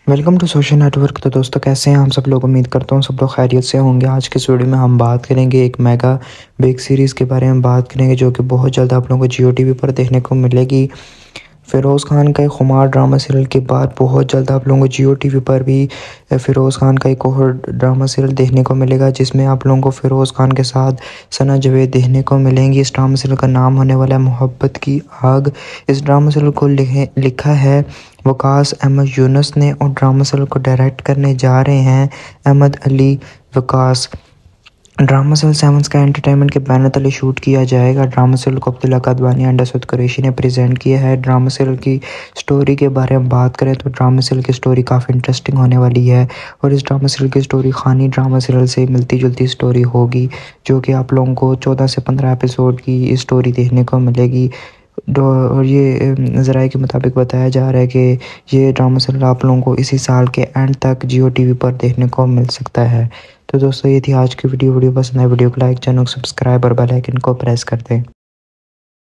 Welcome to social network. तो दोस्तों कैसे हैं हम सब लोग। उम्मीद करता हूँ सब लोग खैरियत से होंगे। आज के इस वीडियो में हम बात करेंगे एक मेगा बिग सीरीज़ के बारे में बात करेंगे जो कि बहुत जल्द आप लोगों को जियो टीवी पर देखने को मिलेगी। फ़िरोज़ खान का एक खुमार ड्रामा सीरियल के बाद बहुत जल्द आप लोगों को जियो टीवी पर भी फ़िरोज़ खान का एक और ड्रामा सीरियल देखने को मिलेगा जिसमें आप लोगों को फ़िरोज़ खान के साथ सना जावेद देखने को मिलेंगी। इस ड्रामा सीरियल का नाम होने वाला है मोहब्बत की आग। इस ड्रामा सीरियल को लिखा है वकास अहमद यूनुस ने और ड्रामा सीरियल को डायरेक्ट करने जा रहे हैं Ahmed Ali Waqas. Drama serial sevens का एंटरटेनमेंट के बैनर तले शूट किया जाएगा। ड्रामा सीरियल को अब्दुल्ला कादवानी एंड असद कुरैशी ने प्रेजेंट किया है। ड्रामा सीरियल की स्टोरी के बारे में बात करें तो ड्रामा सीरियल की स्टोरी काफ़ी इंटरेस्टिंग होने वाली है और इस ड्रामा सीरियल की स्टोरी खानी ड्रामा सीरियल से मिलती जुलती स्टोरी होगी जो कि आप लोगों को 14 से 15 एपिसोड की स्टोरी देखने को मिलेगी। और ये ज़राए के मुताबिक बताया जा रहा है कि ये ड्रामा सीरियल आप लोगों को इसी साल के एंड तक जियो टीवी पर देखने को मिल सकता है। तो दोस्तों ये थी आज की वीडियो पसंद है वीडियो को लाइक चैनल को सब्सक्राइब और बेल आइकन को प्रेस कर दें।